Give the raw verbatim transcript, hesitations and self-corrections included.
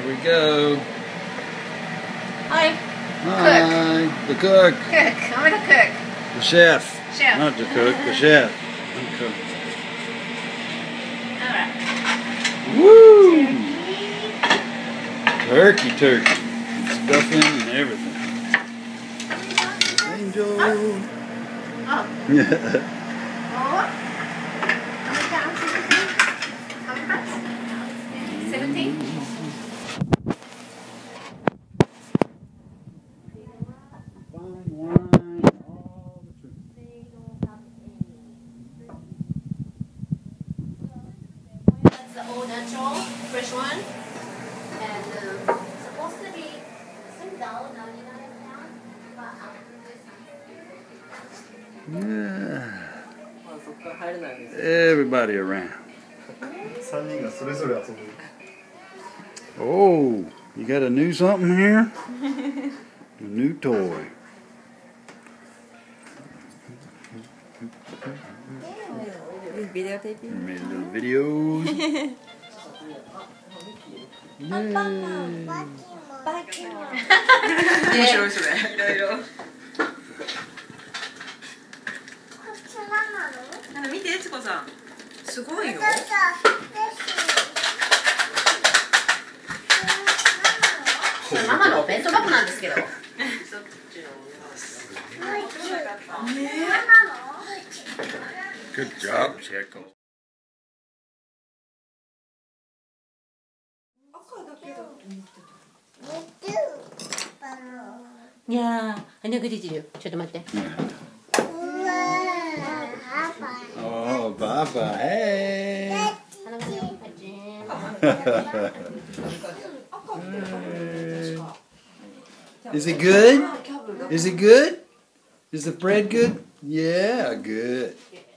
we go. Hi. Hi. The cook. Cook. I'm gonna cook. The chef. Chef. Not the cook, the chef. The cook. Alright. Woo! Turkey, turkey. Stuffing and everything. Angel. Oh. Yeah. Oh. How many cups? Seventeen? Fine wine, all the truth. That's the all natural, fresh one. And um, supposed to be same down, ninety-nine pounds, but Yeah. Everybody around. Oh, you got a new something here? A new toy. Videotaping? Made little videos. Yay. 面白いそれ。いろいろ。なんか見て、つこさん。すごいよ。 ママのお弁当箱なんですけど。 Good job, Checo. 야, 안녕 그리지요. 저도 맞대. Oh, Papa, hey. Is it good? Is it good? Is the bread good? Yeah, good.